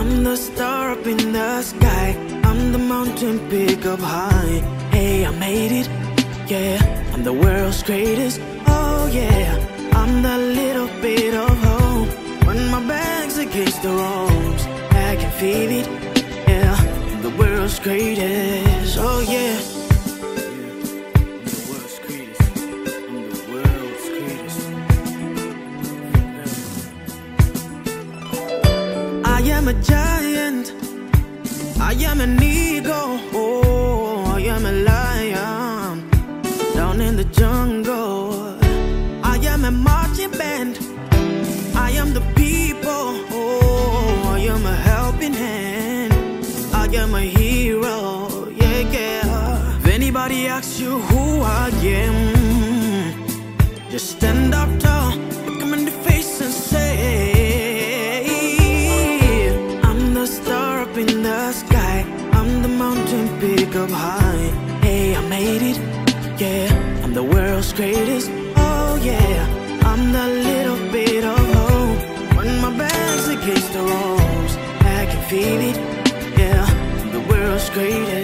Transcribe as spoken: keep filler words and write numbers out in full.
I'm the star up in the sky, I'm the mountain peak up high. Hey, I made it, yeah, I'm the world's greatest. Oh yeah, I'm the little bit of hope when my back's against the ropes. I can feel it, yeah, I'm the world's greatest. Oh yeah, I'm the world's greatest. I'm the world's greatest. I am a giant, I am an eagle, oh, I am a lion down in the jungle. I am a marching band, I am the people, oh, I am a helping hand, I am a hero, yeah, yeah. If anybody asks you who I am, just stand up tall, look them in the face and say, I'm the star up in the sky, I'm the mountain peak up high. Hey, I made it, yeah, I'm the world's greatest. Oh yeah, I'm the little bit of hope when my back's against the ropes. I can feel it, yeah, I'm the world's greatest.